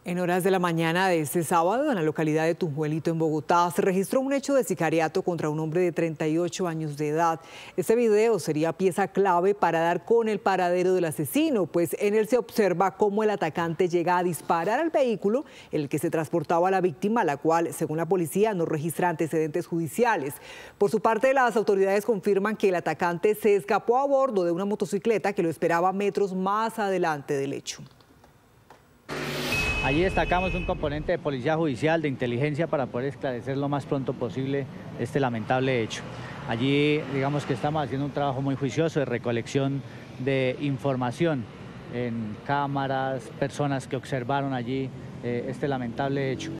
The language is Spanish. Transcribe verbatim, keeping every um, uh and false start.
En horas de la mañana de este sábado, en la localidad de Tunjuelito, en Bogotá, se registró un hecho de sicariato contra un hombre de treinta y ocho años de edad. Este video sería pieza clave para dar con el paradero del asesino, pues en él se observa cómo el atacante llega a disparar al vehículo en el que se transportaba a la víctima, la cual, según la policía, no registra antecedentes judiciales. Por su parte, las autoridades confirman que el atacante se escapó a bordo de una motocicleta que lo esperaba metros más adelante del hecho. Allí destacamos un componente de policía judicial, de inteligencia, para poder esclarecer lo más pronto posible este lamentable hecho. Allí, digamos que estamos haciendo un trabajo muy juicioso de recolección de información en cámaras, personas que observaron allí eh, este lamentable hecho.